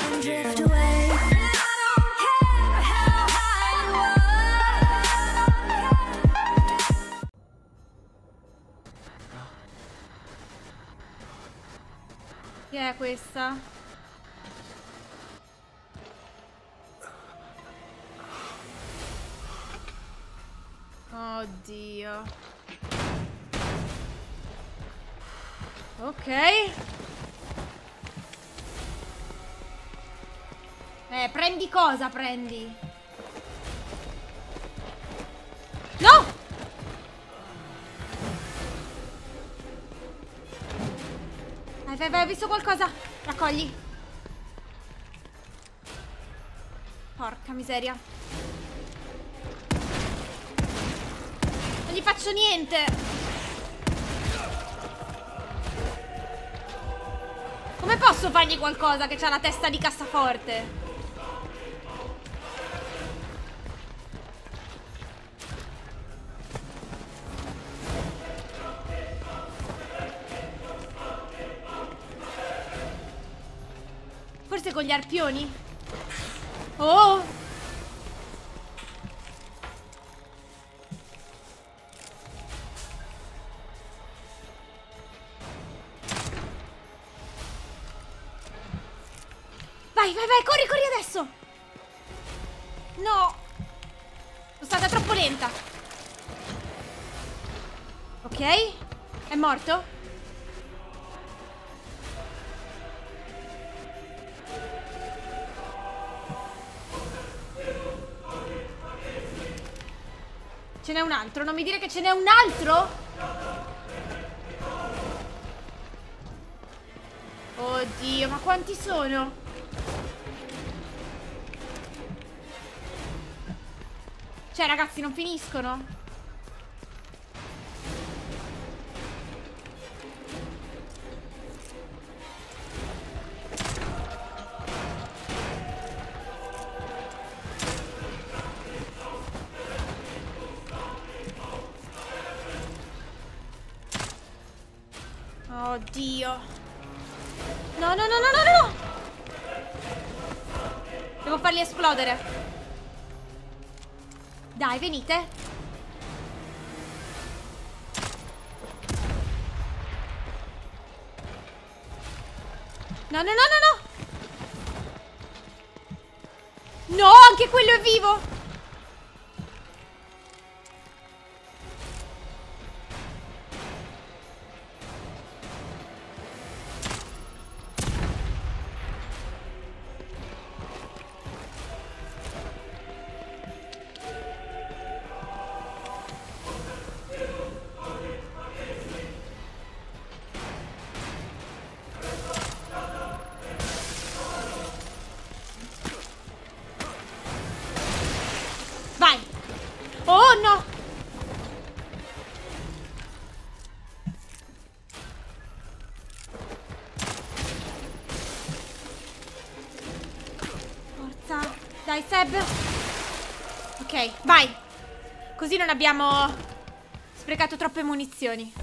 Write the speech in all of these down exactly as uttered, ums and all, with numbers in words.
and drift away. I don't care how high you are. Che è questa? Oddio. Ok. Eh, prendi cosa, prendi? No! Vai, vai, vai, ho visto qualcosa. Raccogli. Porca miseria. Non gli faccio niente. Come posso fargli qualcosa che c'ha la testa di cassaforte? Forse con gli arpioni? Oh! Vai, vai, vai, corri, corri adesso! No! Sono stata troppo lenta. Ok? È morto? Ce n'è un altro, non mi dire che ce n'è un altro? Oddio, ma quanti sono? Cioè, ragazzi, non finiscono? Oddio. No, no, no, no, no, no. Devo farli esplodere. Dai, venite. No, no, no, no, no. No, anche quello è vivo. Vai. Oh no. Forza. Dai, Seb. Ok, vai. Così non abbiamo sprecato troppe munizioni.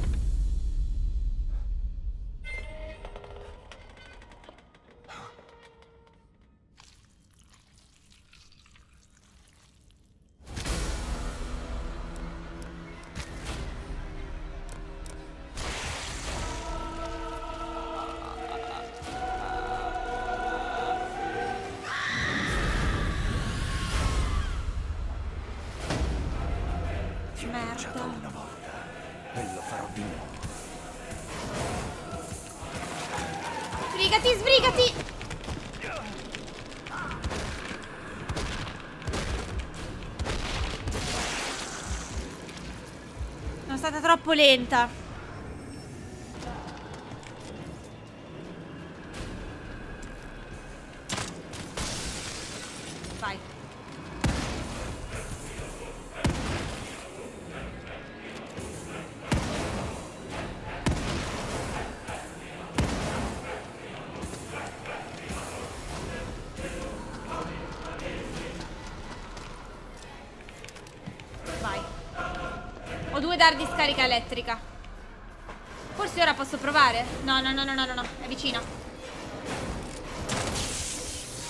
Merda. Una volta e lo farò di nuovo. Sbrigati, sbrigati. Sono stata troppo lenta. Vai. Ho due dardi di scarica elettrica. Forse ora posso provare? No, no, no, no, no, no, no. È vicino.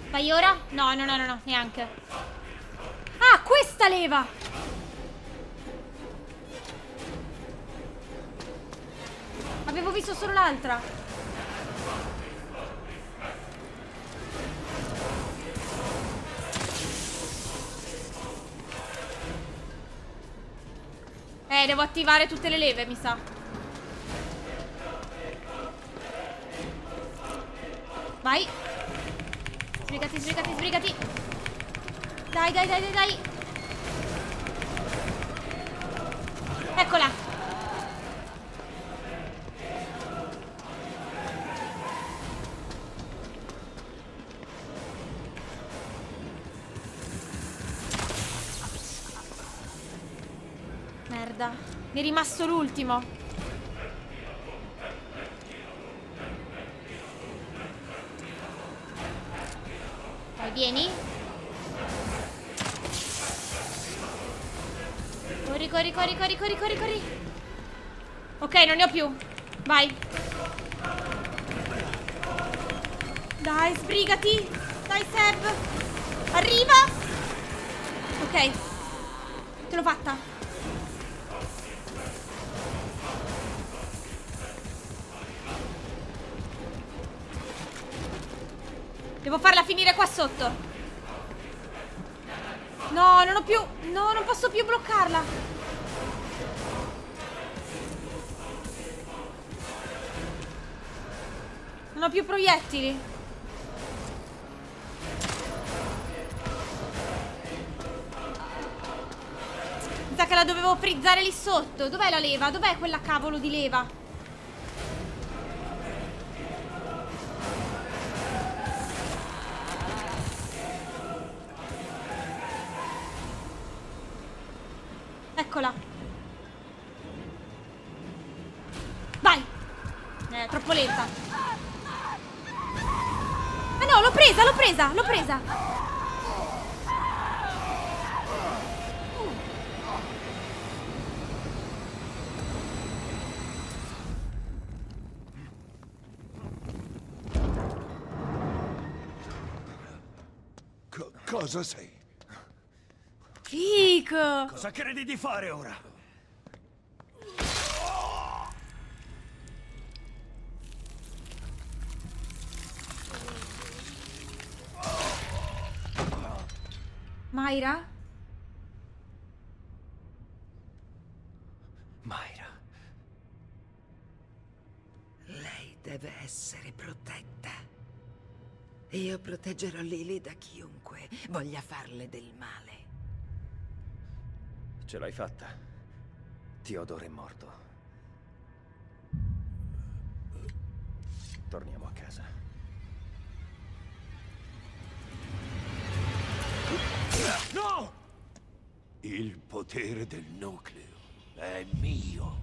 Vai ora? No, no, no, no, no, neanche. Ah, questa leva! Avevo visto solo l'altra. Eh, devo attivare tutte le leve, mi sa. Vai. Sbrigati, sbrigati, sbrigati. Dai, dai, dai, dai, dai. Eccola. Merda. Mi è rimasto l'ultimo. Vai, vieni. Corri, corri, corri, corri, corri, corri, corri. Ok, non ne ho più. Vai. Dai, sbrigati. Dai, Seb. Arriva. Ok. Ce l'ho fatta. Devo farla finire qua sotto. No, non ho più. No, non posso più bloccarla. Non ho più proiettili. Mi sa che la dovevo frizzare lì sotto. Dov'è la leva? Dov'è quella cavolo di leva? Eccola. Vai. È troppo lenta. Ah no, l'ho presa, l'ho presa, l'ho presa. Co- cosa sei? Fico. Cosa credi di fare ora? Mayra? Mayra. Lei deve essere protetta. Io proteggerò Lily da chiunque voglia farle del male. Ce l'hai fatta. Theodore è morto. Torniamo a casa. No! Il potere del nucleo è mio.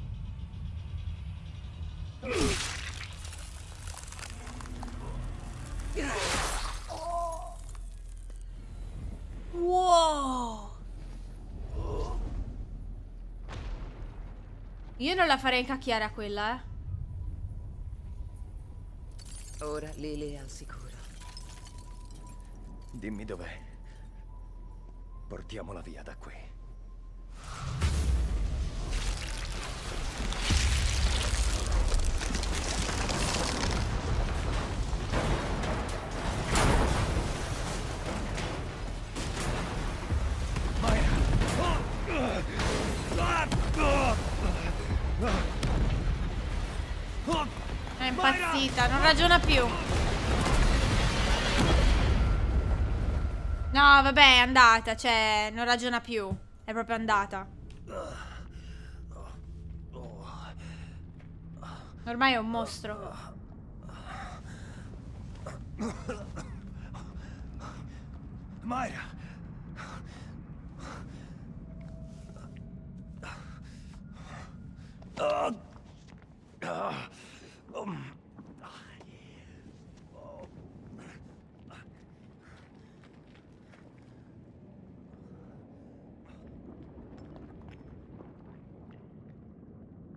Wow. Io non la farei incacchiare a quella, eh. Ora Lily è al sicuro. Dimmi dov'è. Portiamola via da qui. È impazzita, non ragiona più. No, vabbè, è andata, cioè, non ragiona più. È proprio andata. Ormai è un mostro. Mayra.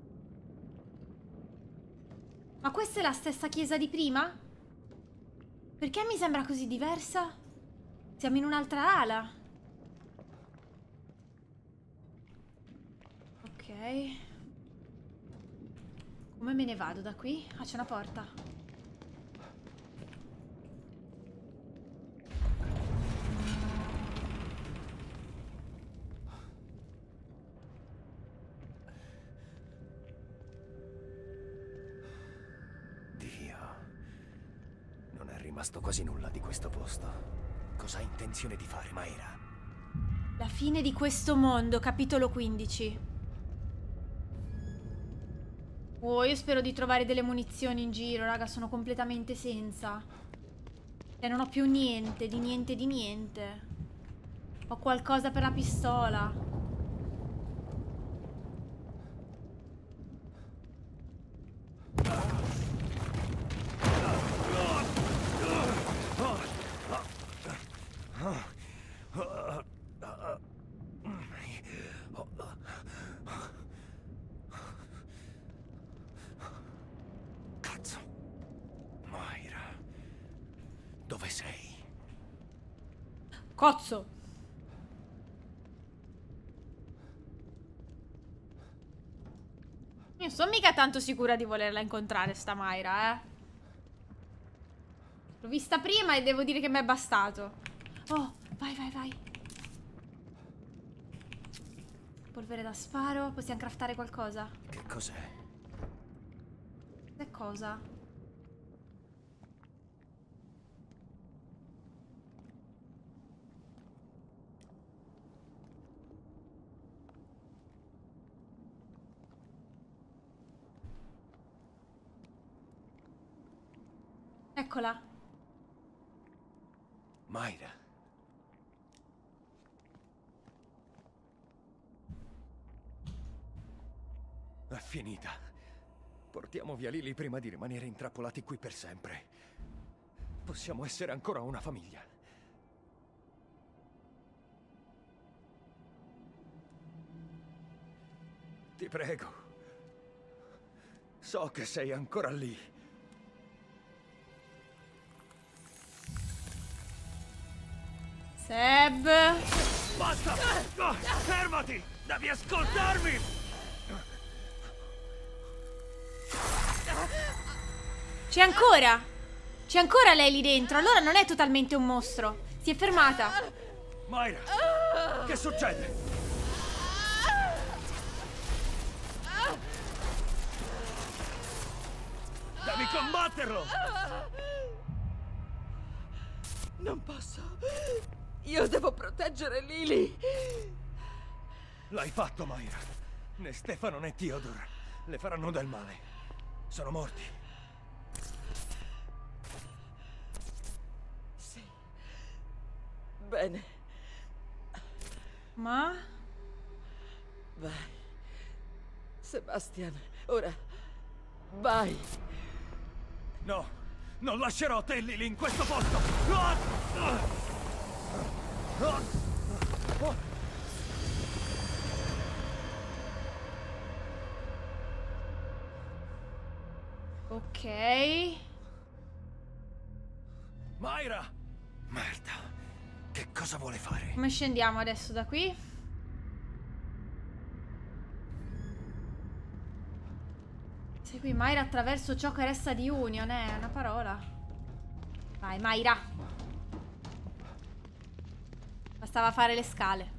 Ma questa è la stessa chiesa di prima? Perché mi sembra così diversa? Siamo in un'altra ala. Ok. Come me ne vado da qui? Ah, c'è una porta. Dio. Non è rimasto quasi nulla di questo posto. Cosa hai intenzione di fare, Mayra? La fine di questo mondo, capitolo quindici. Oh, io spero di trovare delle munizioni in giro, raga, sono completamente senza. E non ho più niente, di niente, di niente. Ho qualcosa per la pistola. Cazzo. Mayra. Dove sei? Cozzo! Io non sono mica tanto sicura di volerla incontrare sta Mayra, eh. L'ho vista prima e devo dire che mi è bastato. Oh, vai, vai, vai. Polvere da sparo. Possiamo craftare qualcosa? Che cos'è? Che cosa? Eccola. Mayra. È finita. Portiamo via Lily prima di rimanere intrappolati qui per sempre. Possiamo essere ancora una famiglia. Ti prego. So che sei ancora lì. Seb. Basta! Oh, fermati! Devi ascoltarmi! C'è ancora. C'è ancora lei lì dentro. Allora non è totalmente un mostro. Si è fermata. Mayra! Che succede? Devi combatterlo! Non posso. Io devo proteggere Lily. L'hai fatto, Mayra. Né Stefano né Theodore le faranno del male. Sono morti. Sì. Bene. Ma? Vai. Sebastian, ora. Vai. No, non lascerò te e Lily in questo posto. Ah! Ah! Ah! Ah! Ok. Mayra! Merda. Che cosa vuole fare? Come scendiamo adesso da qui? Segui Mayra attraverso ciò che resta di Union, è una parola. Vai, Mayra. Bastava fare le scale.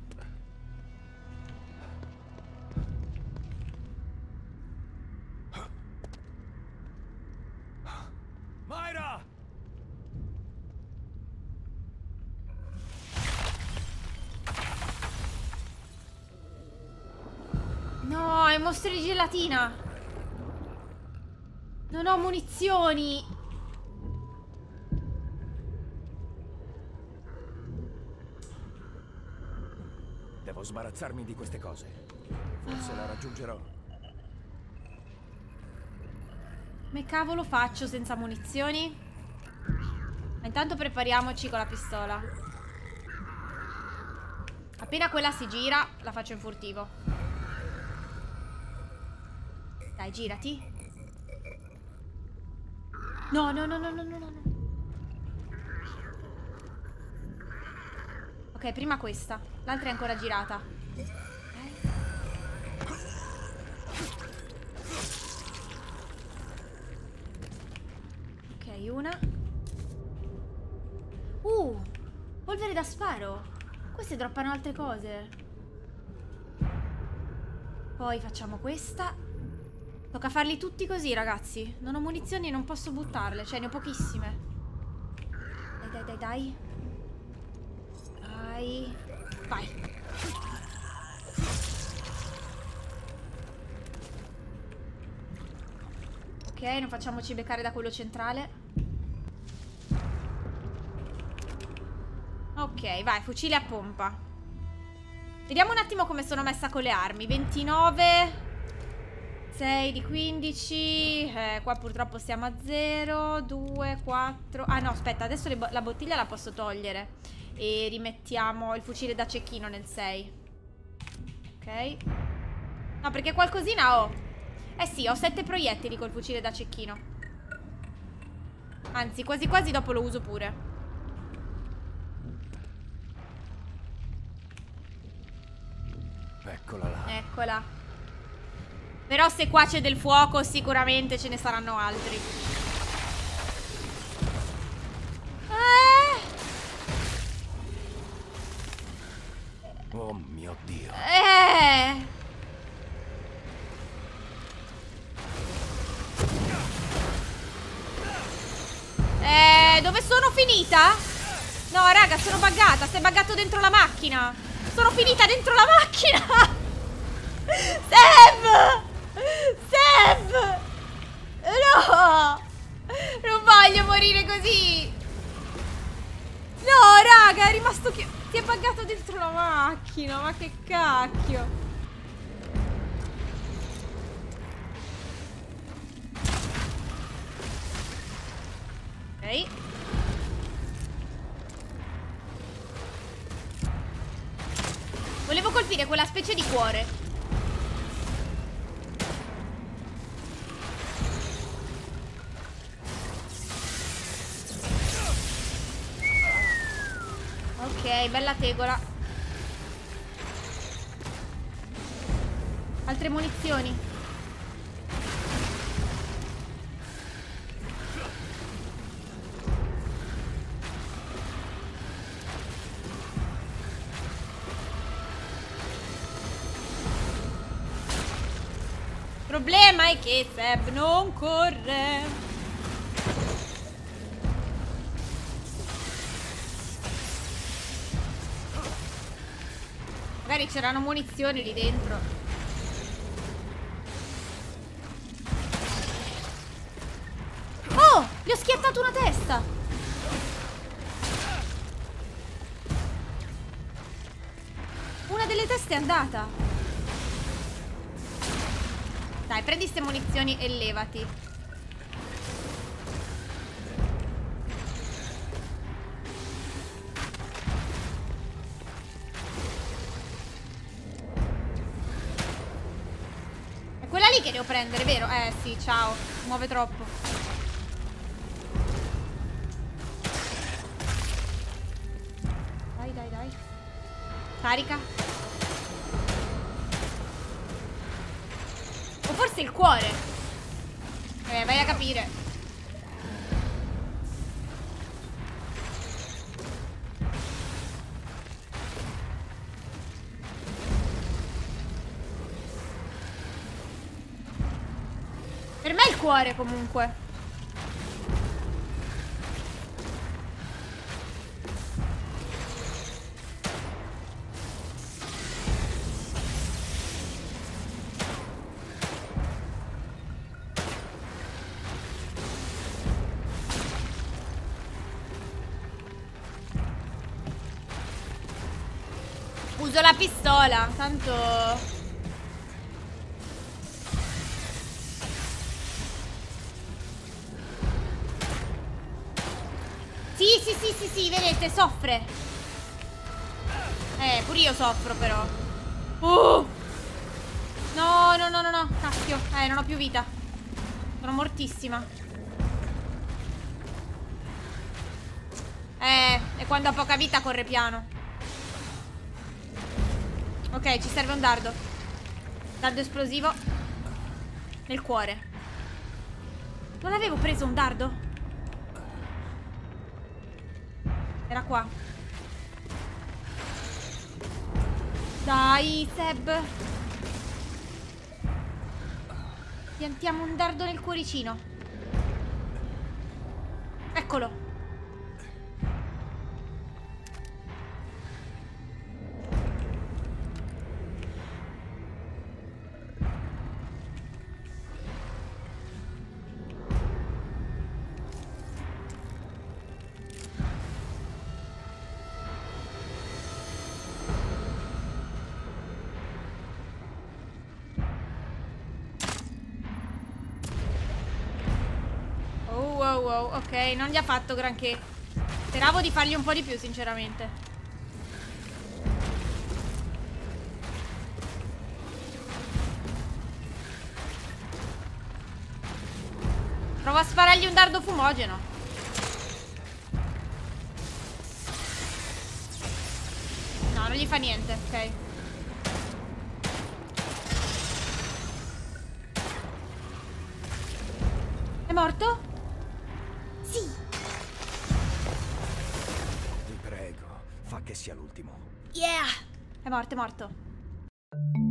Mayra! No, è mostri di gelatina. Non ho munizioni. Devo sbarazzarmi di queste cose. Forse la raggiungerò. Come cavolo faccio senza munizioni? Ma intanto prepariamoci con la pistola. Appena quella si gira, la faccio in furtivo. Dai, girati. No, no, no, no, no, no, no. Ok, prima questa. L'altra è ancora girata. Ok, una. Uh, polvere da sparo. Queste droppano altre cose. Poi facciamo questa. Tocca farli tutti così, ragazzi. Non ho munizioni e non posso buttarle. Cioè, ne ho pochissime. Dai, dai, dai, dai. Dai. Vai. Ok, non facciamoci beccare da quello centrale. Ok, vai, fucile a pompa. Vediamo un attimo come sono messa con le armi. ventinove. sei di quindici. Eh, qua purtroppo siamo a zero. due, quattro. Ah no, aspetta, adesso le bo la bottiglia la posso togliere. E rimettiamo il fucile da cecchino nel sei. Ok. No, perché qualcosina ho. Eh sì, ho sette proiettili col fucile da cecchino. Anzi, quasi quasi dopo lo uso pure. Eccola là. Eccola. Però se qua c'è del fuoco sicuramente ce ne saranno altri. Eh. Oh mio Dio. Eh. Eh, dove sono finita? No, raga, sono buggata. Si è buggato dentro la macchina. Sono finita dentro la macchina. Sam! Sam! No! Non voglio morire così. No, raga, è rimasto chiuso. Si è buggato dentro la macchina. Ma che cacchio. Ok. Volevo colpire quella specie di cuore. Ok, bella tegola. Altre munizioni. Il problema è che Seb non corre. Magari c'erano munizioni lì dentro. Oh! Gli ho schiattato una testa. Una delle teste è andata. Dai, prendi ste munizioni e levati. È quella lì che devo prendere, vero? Eh sì, ciao. Muove troppo. Dai, dai, dai. Carica. O forse il cuore. Eh, vai a capire. Per me è il cuore comunque. Uso la pistola, tanto... Sì, sì, sì, sì, sì, vedete, soffre. Eh, pure io soffro però. Uh! No, no, no, no, no, cacchio. Eh, non ho più vita. Sono mortissima. Eh, e quando ha poca vita corre piano. Ok, ci serve un dardo. Dardo esplosivo. Nel cuore. Non avevo preso un dardo? Era qua. Dai, Seb. Piantiamo un dardo nel cuoricino. Eccolo. Wow, wow, ok, non gli ha fatto granché. Speravo di fargli un po' di più, sinceramente. Provo a sparargli un dardo fumogeno. No, non gli fa niente, ok. È morto? Sì. Ti prego, fa che sia l'ultimo. Yeah. È morto, è morto.